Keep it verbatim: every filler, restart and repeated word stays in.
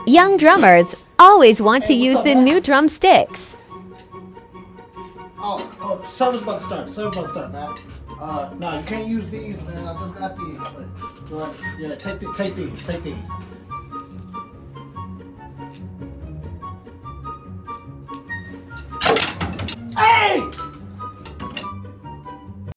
Young drummers always want to Hey, what's use up, the man? new drumsticks. Oh, oh, service about to start. Service about to start, man. Uh, no, you can't use these, man. I just got these. But, but yeah, take the, take these, take these.